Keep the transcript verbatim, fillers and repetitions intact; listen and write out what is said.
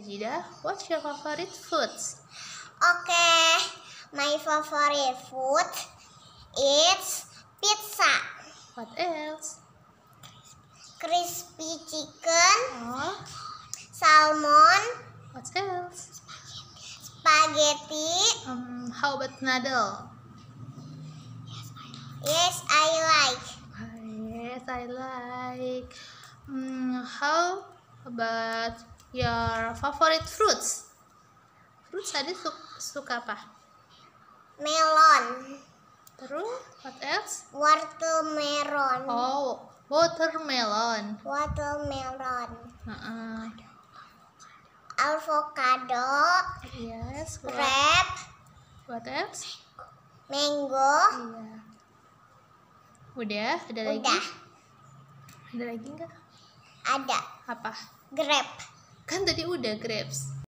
Sajida, what's your favorite foods? Okay, my favorite food is pizza, What else? crispy chicken, Oh, salmon, what else? spaghetti. Um, how about noodle? Yes, I like. Ah, yes, I like. Hmm, how about your favorite fruits? Fruits tadi su- suka apa? Melon, Terus, what else? watermelon, Oh, watermelon. watermelon, Uh-uh. avocado, Yes. What, grape, what else? mango. Iya. Udah, ada lagi? Udah, Ada lagi nggak? ada Apa? grape. Kan tadi udah grapes.